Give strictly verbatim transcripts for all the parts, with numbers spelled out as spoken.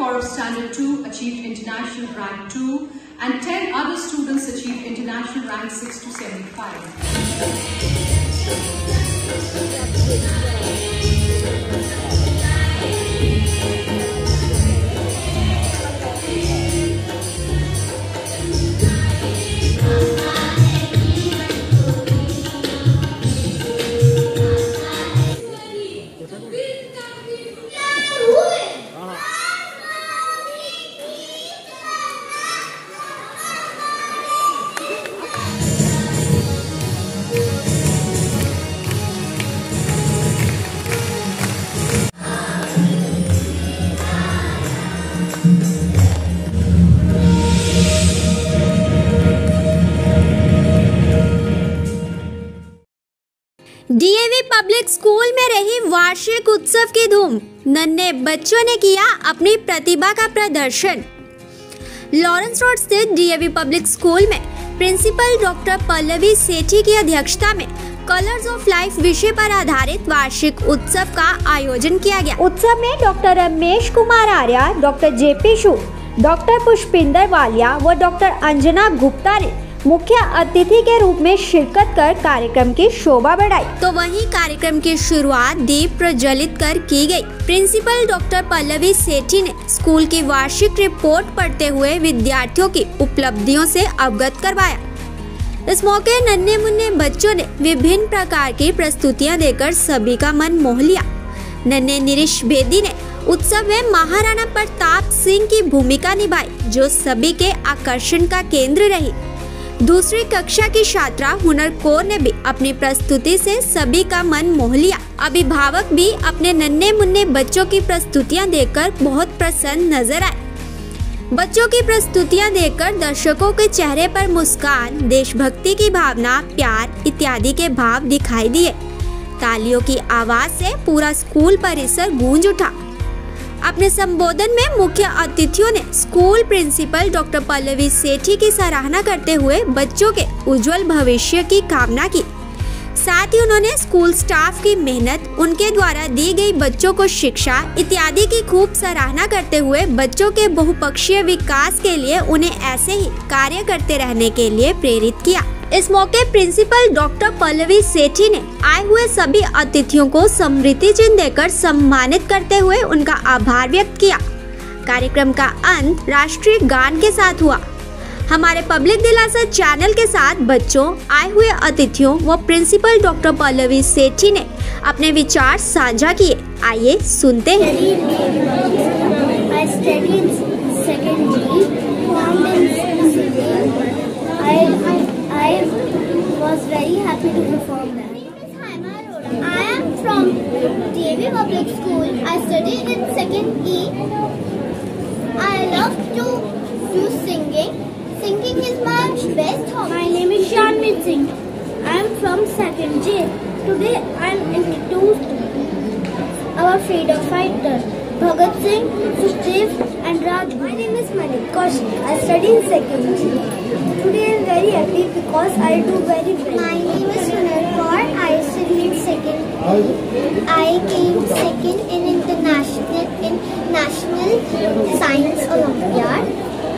for Standard two achieved International Rank two and ten other students achieved International Rank six to seventy-five. DAV public school में रही वार्षिक उत्सव की धूम। नन्हे बच्चों ने किया अपनी प्रतिभा का प्रदर्शन। लॉरेंस रोड स्थित डीएवी पब्लिक स्कूल में प्रिंसिपल डॉक्टर पल्लवी सेठी की अध्यक्षता में कलर्स ऑफ लाइफ विषय पर आधारित वार्षिक उत्सव का आयोजन किया गया। उत्सव में doctor Ramesh Kumar Arya, doctor JP Shu, doctor Pushpinder Walia व डॉक्टर अंजना गुप्ता ने मुख्य अतिथि के रूप में शिरकत कर कार्यक्रम की शोभा बढ़ाई। तो वहीं कार्यक्रम की शुरुआत दीप प्रज्वलित कर की गई। प्रिंसिपल डॉक्टर पल्लवी सेठी ने स्कूल की वार्षिक रिपोर्ट पढ़ते हुए विद्यार्थियों की उपलब्धियों से अवगत करवाया। इस मौके नन्हे मुन्ने बच्चों ने विभिन्न प्रकार की प्रस्तुतियां देकर सभी का मन मोह लिया। नन्हे निरीश बेदी ने उत्सव में महाराणा प्रताप सिंह की भूमिका निभाई, जो सभी के आकर्षण का केंद्र रही। दूसरी कक्षा की छात्रा हुनर कौर ने भी अपनी प्रस्तुति से सभी का मन मोह लिया। अभिभावक भी अपने नन्हे मुन्ने बच्चों की प्रस्तुतियां देखकर बहुत प्रसन्न नजर आए। बच्चों की प्रस्तुतियां देखकर दर्शकों के चेहरे पर मुस्कान, देशभक्ति की भावना, प्यार इत्यादि के भाव दिखाई दिए। तालियों की आवाज से पूरा स्कूल परिसर गूंज उठा। अपने संबोधन में मुख्य अतिथियों ने school principal doctor Pallavi Sethi की सराहना करते हुए बच्चों के उज्जवल भविष्य की कामना की। साथ ही उन्होंने स्कूल स्टाफ की मेहनत, उनके द्वारा दी गई बच्चों को शिक्षा इत्यादि की खूब सराहना करते हुए बच्चों के बहुपक्षीय विकास के लिए उन्हें ऐसे ही कार्य करते रहने के लिए प्रेरित किया। इस मौके प्रिंसिपल डॉक्टर पल्लवी सेठी ने आए हुए सभी अतिथियों को स्मृति चिन्ह देकर सम्मानित करते हुए उनका आभार व्यक्त किया। कार्यक्रम का अंत राष्ट्रीय गान के साथ हुआ। हमारे पब्लिक दिलासा चैनल के साथ बच्चों, आए हुए अतिथियों व प्रिंसिपल डॉक्टर पल्लवी सेठी ने अपने विचार साझा किए। आइए सुनते हैं। I was very happy to perform that. I am from D A V Public School. I study in second E. I love to do singing. Singing is my best hobby. My name is Shanmit Singh. I am from second J. Today I am introduced our freedom fighter Bhagat Singh, Sukhdev and Raj. My name is Malik Kaushik. I study in second G. Today I am very happy because I do very well. My name is Hunar Kaur. I study in second. I came second in international in National Science Olympiad.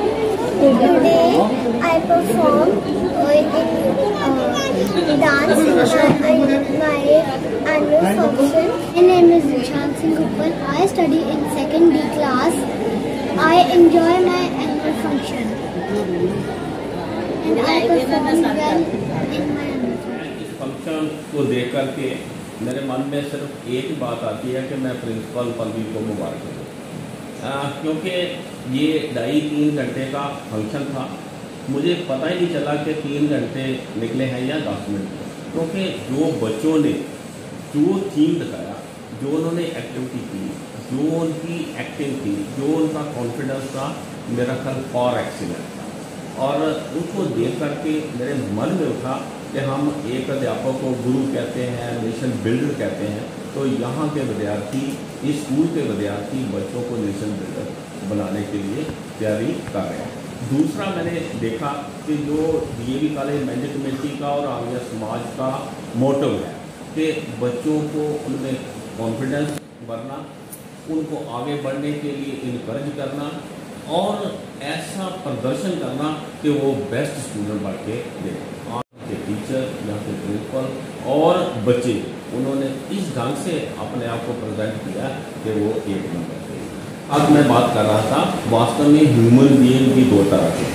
Today I performed uh, in uh, dance in my annual function. My name is Nishan Singh Uppal. I study in second B class. I enjoy my annual function and I perform well in my annual function. इस function को देख करके मेरे मन में सिर्फ एक बात आती है कि मैं प्रिंसिपल पल्लवी को मुबारक दूँ, क्योंकि ये ढाई तीन घंटे का फंक्शन था। मुझे पता ही नहीं चला कि तीन घंटे निकले हैं या दस मिनट, क्योंकि जो बच्चों ने जो थीम दिखाया, जो उन्होंने एक्टिविटी की, जो उनकी एक्टिंग थी, जो उनका कॉन्फिडेंस था, मेरा ख्याल फॉर एक्सीलेंट था। और उसको देख करके मेरे मन में उठा कि हम एक अध्यापक को गुरु कहते हैं, नेशन बिल्डर कहते हैं, तो यहाँ के विद्यार्थी, इस स्कूल के विद्यार्थी बच्चों को नेशन बिल्डर बनाने के लिए तैयारी कर रहे हैं। दूसरा मैंने देखा कि जो डीएवी कॉलेज मैनेजमेंट कमेटी का और आर्य समाज का मोटिव है कि बच्चों को उनमें कॉन्फिडेंस भरना, उनको आगे बढ़ने के लिए इनकरेज करना और ऐसा प्रदर्शन करना कि वो बेस्ट स्टूडेंट बढ़ के दे। के टीचर या फिर प्रिंसिपल और बच्चे उन्होंने इस ढंग से अपने आप को प्रेजेंट किया कि वो एक नंबर पे। अब मैं बात कर रहा था, वास्तव में ह्यूमन बीइंग भी दो तरह के।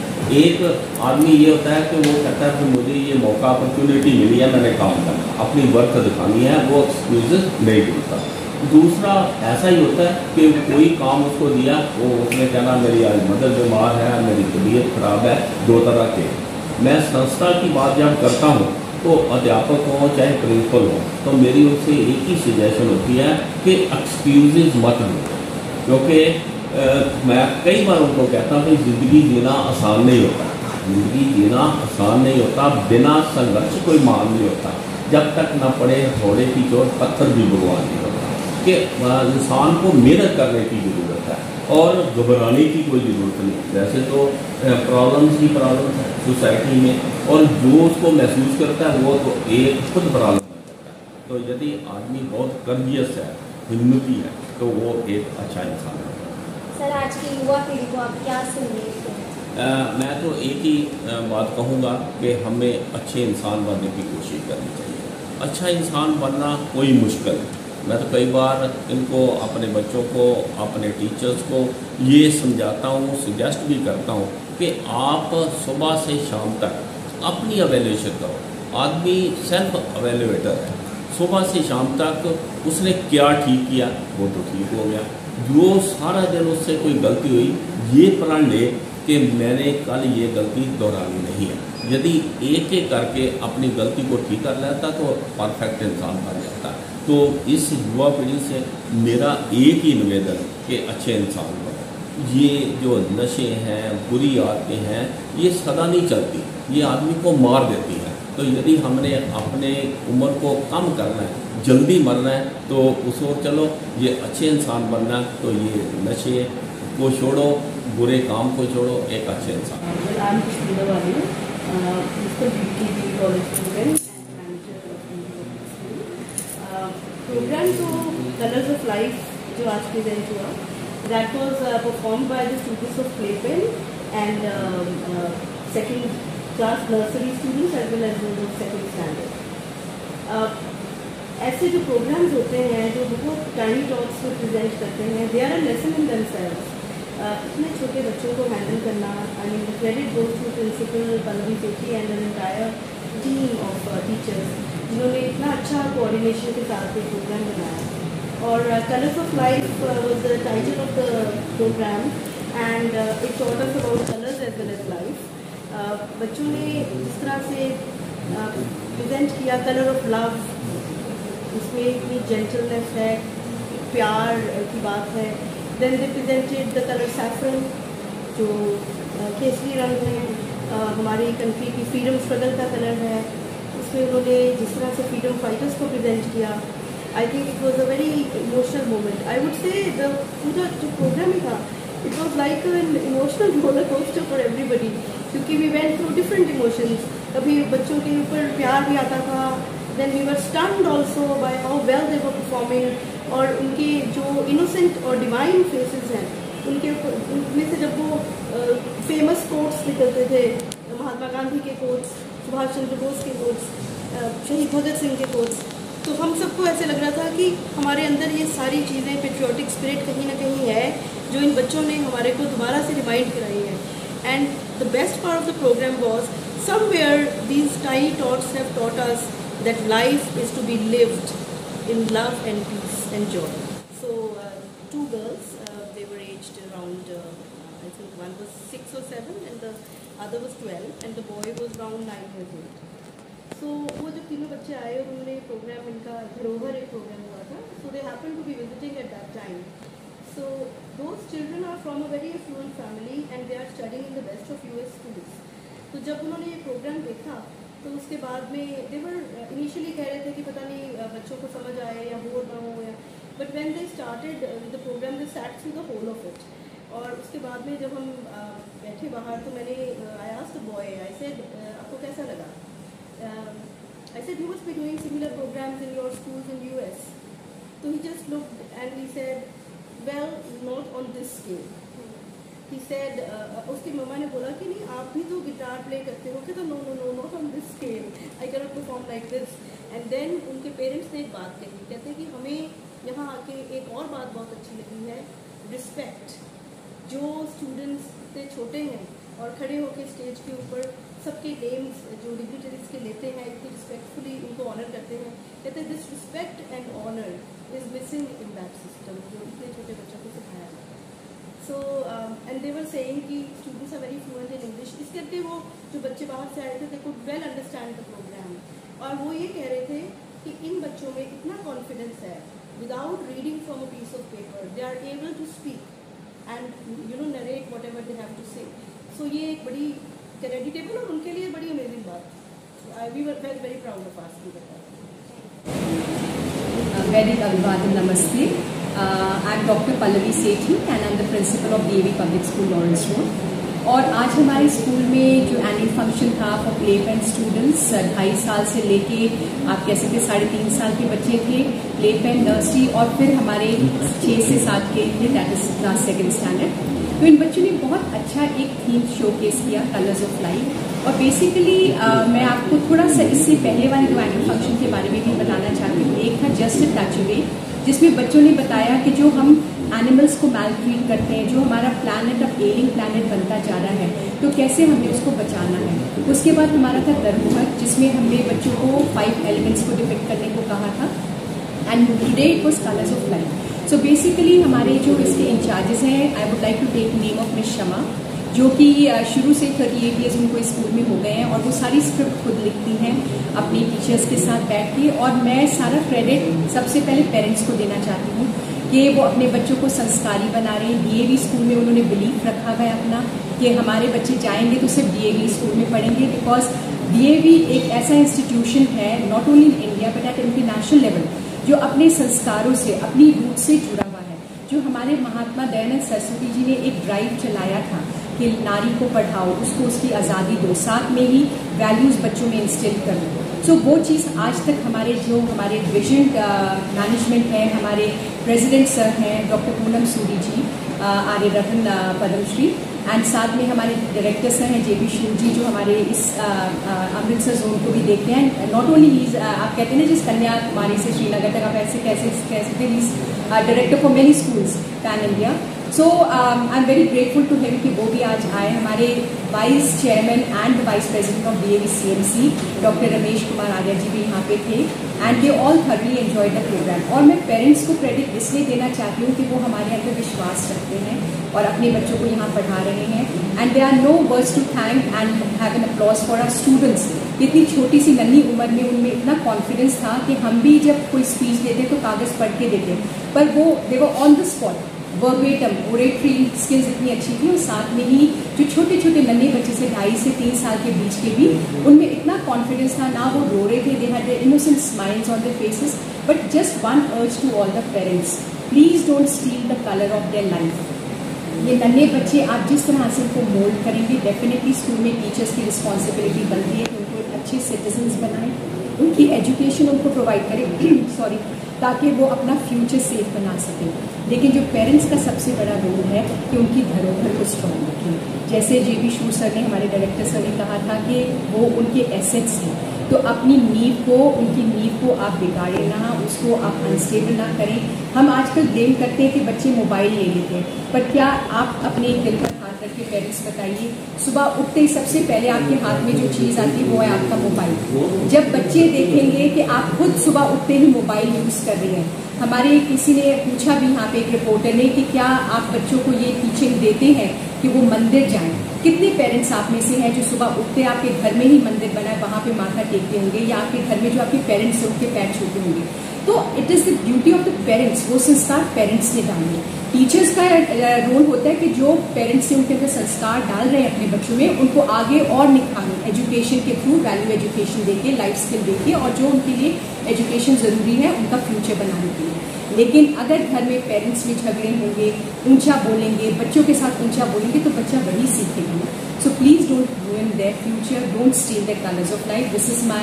एक आदमी ये होता है कि वो कहता है कि मुझे ये मौका अपॉर्चुनिटी मिली है, मैंने काम करना, अपनी वर्क दिखानी है, वो एक्सक्यूजेस नहीं ढूंढता। दूसरा ऐसा ही होता है कि कोई काम उसको दिया, वो उसने कहना मेरी आज मदर बीमार है, मेरी तबीयत खराब है। दो तरह के। मैं संस्था की बात जब करता हूँ तो अध्यापक हो चाहे प्रिंसिपल हो, तो मेरी उनसे एक ही सजेशन होती है कि एक्सक्यूजेज मत दो, क्योंकि मैं कई बार उनको कहता हूँ कि ज़िंदगी जीना आसान नहीं होता। ज़िंदगी जीना आसान नहीं होता, बिना संघर्ष कोई मान नहीं होता। जब तक ना पड़े हथौड़े की चोट पत्थर भी भगवान नहीं होता, कि इंसान को मेहनत करने की ज़रूरत है और घबराने की कोई ज़रूरत नहीं। वैसे तो प्रॉब्लम्स ही प्रॉब्लम है सोसाइटी में, और जो उसको महसूस करता है वो तो एक खुद प्रॉब्लम बन जाता है। तो यदि आदमी बहुत कर्जियस है, हिम्मती है, तो वो एक अच्छा इंसान है। सर, आज की युवा पीढ़ी को आप क्या संदेश दें? मैं तो एक ही आ, बात कहूँगा कि हमें अच्छे इंसान बनने की कोशिश करनी चाहिए। अच्छा इंसान बनना कोई मुश्किल है। मैं तो कई बार इनको, अपने बच्चों को, अपने टीचर्स को ये समझाता हूँ, सजेस्ट भी करता हूँ कि आप सुबह से शाम तक अपनी एवेल्यूएशन करो। आदमी सेल्फ एवेल्यूएटर है। सुबह से शाम तक उसने क्या ठीक किया, वो तो ठीक हो गया। जो सारा दिन उससे कोई गलती हुई, ये प्रण ले कि मैंने कल ये गलती दोहरानी नहीं है। यदि एक एक करके अपनी गलती को ठीक कर लेता तो परफेक्ट इंसान बन जाता। तो इस युवा पीढ़ी से मेरा एक ही निवेदन कि अच्छे इंसान बनो। ये जो नशे हैं, बुरी आदतें हैं, ये सदा नहीं चलती, ये आदमी को मार देती हैं। तो यदि हमने अपने उम्र को कम करना है, जल्दी मरना है, तो उसको चलो ये अच्छे इंसान बनना है, तो ये नशे को छोड़ो, बुरे काम को छोड़ो, एक अच्छे इंसान। प्रोग्राम तो कलर्स ऑफ लाइफ जो आज प्रेजेंट हुआ, that was perform by the students of playpen and second class nursery students as well as second standard. ऐसे जो प्रोग्राम्स होते हैं जो बहुत टाइनी टॉक्स को प्रेजेंट करते हैं, they are a lesson in themselves. इतने छोटे बच्चों को हैंडल करना, I mean the credit goes to principal Pallavi Sethi and an entire team of teachers, जिन्होंने इतना अच्छा कोऑर्डिनेशन के साथ ये प्रोग्राम बनाया। और colours of life was the title of the programme and it taught us about colours as well as life. बच्चों ने जिस तरह से प्रेजेंट uh, किया कलर ऑफ लव, उसमें इतनी जेंटलनेस है, प्यार की बात है। Then they presented the colour saffron, जो केसरी रंग है, uh, हमारी कंट्री की फ्रीडम स्ट्रगल का कलर है। उसमें उन्होंने जिस तरह से फ्रीडम फाइटर्स को प्रेजेंट किया, I think it was a very emotional moment. I would say the पूरा जो प्रोग्राम था, it was like an emotional roller coaster for everybody, क्योंकि we went through different emotions. कभी बच्चों के ऊपर प्यार भी आता था, then we were stunned also by how well they were performing, और उनके जो इनोसेंट और डिवाइन फेसेस हैं, उनके उनमें से जब वो फेमस कोट्स निकलते थे, महात्मा गांधी के कोट्स, सुभाष चंद्र बोस के कोट्स, शहीद भगत सिंह के कोट्स, तो हम सबको ऐसे लग रहा था कि हमारे अंदर ये सारी चीज़ें, पेट्रियोटिक स्पिरिट कहीं ना कहीं है, जो इन बच्चों ने हमारे को दोबारा से रिमाइंड कराई है। And the best part of the programme was somewhere these tiny thoughts have taught us that life is to be lived in love and peace and joy. So uh, two girls, uh, they were aged around, uh, I think one was six or seven and the other was twelve, and the boy was around nine years old. So वो जब तीनों बच्चे आए और उन्होंने programme, इनका धरोहर एक प्रोग्राम हुआ था, so they happened to be visiting at that time. So those children are from a very affluent family and they are studying in the best of U S schools. तो जब उन्होंने ये programme देखा, तो उसके बाद में देवर इनिशियली कह रहे थे कि पता नहीं बच्चों को समझ आए या बोर ना हो, या but when they started the programme they sat through the whole of it. और उसके बाद में जब हम uh, बैठे बाहर, तो मैंने I asked the boy, I said आपको कैसा लगा? I said you must be doing similar programmes in your schools in US. तो he just looked and he said well, not on this scale. He said, uh, उसकी मम्मा ने बोला कि नहीं आप भी तो गिटार प्ले करते हो, कहता no no no not on this scale, I cannot perform like this. And then उनके पेरेंट्स ने एक बात कही, कहते हैं कि हमें यहाँ आके एक और बात बहुत अच्छी लगी है, रिस्पेक्ट. जो स्टूडेंट्स इतने छोटे हैं और खड़े होकर स्टेज के ऊपर सबके नेम्स जो डिग्निटरीज के लेते हैं, इतनी रिस्पेक्टफुली उनको ऑनर करते हैं, कहते हैं this respect and honour is missing in that system जो इतने छोटे बच्चों को सिखाया जाता है. So and they were saying कि students are very fluent in English. इस करके वो जो बच्चे बाहर से आए थे they could well understand the programme. और वो ये कह रहे थे कि इन बच्चों में इतना कॉन्फिडेंस है, without reading from a piece of paper they are able to speak and you know narrate whatever they have to say. So ये एक बड़ी क्रेडिटेबल और उनके लिए बड़ी अमेजिंग बात. We were very very proud of asking that. Very Abhivadan Namaste. Uh, I'm Doctor Pallavi Sethi and I'm the principal of D A V Public School, Lawrence Road. और आज हमारे स्कूल में जो एनुअल फंक्शन था for playpen students, ढाई साल से लेके आप कह सकते साढ़े तीन साल के बच्चे थे, प्ले पेन नर्सरी, और फिर हमारे छः से सात के थे, that is class second standard. तो इन बच्चों ने बहुत अच्छा एक थीम शोकेस किया, कलर्स ऑफ लाइफ. और बेसिकली uh, मैं आपको थोड़ा सा इससे पहले वाले दो एनुअल फंक्शन के बारे में भी बताना चाहती हूँ. एक था जस्ट अ टच अवे, जिसमें बच्चों ने बताया कि जो हम एनिमल्स को मैलट्रीट करते हैं, जो हमारा प्लैनेट अब एलिंग प्लैनेट बनता जा रहा है, तो कैसे हमें उसको बचाना है. उसके बाद हमारा था दरमुहत, जिसमें हमने बच्चों को फाइव एलिमेंट्स को डिपिक्ट करने को कहा था. And today it was colours of life. So basically हमारे जो इसके इंचार्जेस हैं, I would like to take name of miss Shama, जो कि शुरू से थर्टी एट ईयर्स उनको स्कूल में हो गए हैं और वो सारी स्क्रिप्ट खुद लिखती हैं अपनी टीचर्स के साथ बैठ के. और मैं सारा क्रेडिट सबसे पहले पेरेंट्स को देना चाहती हूँ कि वो अपने बच्चों को संस्कारी बना रहे हैं. डीएवी स्कूल में उन्होंने बिलीफ रखा हुआ है अपना कि हमारे बच्चे जाएंगे तो सिर्फ डीएवी स्कूल में पढ़ेंगे, बिकॉज डीएवी एक ऐसा इंस्टीट्यूशन है not only in India but at international level जो अपने संस्कारों से, अपनी रूट से जुड़ा हुआ है. जो हमारे महात्मा दयानंद सरस्वती जी ने एक ड्राइव चलाया था कि नारी को पढ़ाओ, उसको उसकी आज़ादी दो, साथ में ही वैल्यूज़ बच्चों में इंस्टिल करो. सो so, वो चीज़ आज तक हमारे जो हमारे विजन मैनेजमेंट है, हमारे प्रेसिडेंट सर हैं डॉक्टर पूनम सूरी जी, आर्य रत्न पद्मश्री, एंड साथ में हमारे डायरेक्टर सर हैं जे पी शूर जी, जो हमारे इस अमृतसर जोन को भी देखते हैं. नॉट ओनली हीज, आप कहते हैं ना जिस कन्याकुमारी से श्रीनगर तक आप ऐसे कैसे कह सकते हैं, he's director for many schools pan India. So I am very grateful to him कि वो भी आज आए. हमारे vice chairman and vice president of DAV CMC doctor Ramesh Kumar Arya ji भी यहाँ पे थे, and they all thoroughly enjoyed the programme. और मैं पेरेंट्स को क्रेडिट इसलिए देना चाहती हूँ कि वो हमारे अंदर विश्वास रखते हैं और अपने बच्चों को यहाँ पढ़ा रहे हैं. And they are no words to thank and have an applause for our students. इतनी छोटी सी नन्ही उम्र में उनमें इतना कॉन्फिडेंस था कि हम भी जब कोई स्पीच देते तो कागज़ पढ़ के देते, पर वो they were on the spot, verbatim oratory skills इतनी अच्छी थी. और साथ में ही जो छोटे छोटे नन्हे बच्चे से ढाई से तीन साल के बीच के भी उनमें इतना कॉन्फिडेंस था, ना वो रो रहे थे, they had their innocent smiles on their faces. But just one urge to all the parents, please don't steal the colour of their life. ये नन्हे बच्चे आप जिस तरह से उनको मोल्ड करेंगे, डेफिनेटली स्कूल में टीचर्स की रिस्पॉन्सिबिलिटी बनती है कि उनको एक अच्छे सिटीजन्स बनाएं, उनकी एजुकेशन उनको प्रोवाइड करें सॉरी ताकि वो अपना फ्यूचर सेफ बना सकें. लेकिन जो पेरेंट्स का सबसे बड़ा रोल है कि उनकी धरोहर को स्ट्रॉन्ग रखें. जैसे जे बी शूर सर ने, हमारे डायरेक्टर सर ने कहा था कि वो उनके एसेट्स हैं, तो अपनी नींव को, उनकी नींव को आप बिगाड़े ना, उसको आप अनस्टेबल ना करें. हम आजकल ब्लेम करते हैं कि बच्चे मोबाइल ले लेते हैं, पर क्या आप अपने दिल पर हाथ रख के पेरेंट्स बताइए, सुबह उठते ही सबसे पहले आपके हाथ में जो चीज़ आती है वो है आपका मोबाइल. जब बच्चे देखेंगे कि आप खुद सुबह उठते ही मोबाइल यूज़ कर रहे हैं. हमारे किसी ने पूछा भी यहाँ पे एक रिपोर्टर ने कि क्या आप बच्चों को ये टीचिंग देते हैं कि वो मंदिर जाएं. कितने पेरेंट्स आप में से हैं जो सुबह उठते आपके घर में ही मंदिर बना है, वहाँ पे माथा टेकते होंगे, या आपके घर में जो आपके पेरेंट्स हैं उनके पैर छूते होंगे. तो it is the beauty of the parents, वो संस्कार पेरेंट्स ने डालने. टीचर्स का रोल होता है कि जो पेरेंट्स से उनके अंदर संस्कार डाल रहे हैं अपने बच्चों में, उनको आगे और निखारें एजुकेशन के थ्रू, वैल्यू एजुकेशन देके, लाइफ स्किल देके, और जो उनके लिए एजुकेशन ज़रूरी है उनका फ्यूचर बनाने के लिए. लेकिन अगर घर में पेरेंट्स में झगड़े होंगे, ऊंचा बोलेंगे, बच्चों के साथ ऊंचा बोलेंगे, तो बच्चा वही सीखेगा. So please don't ruin their future, don't steal their colors of life. This is my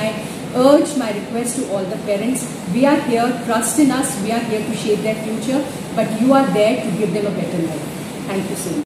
urge my request to all the parents, we are here, trust in us, we are here to shape their future, but you are there to give them a better life. Thank you so much.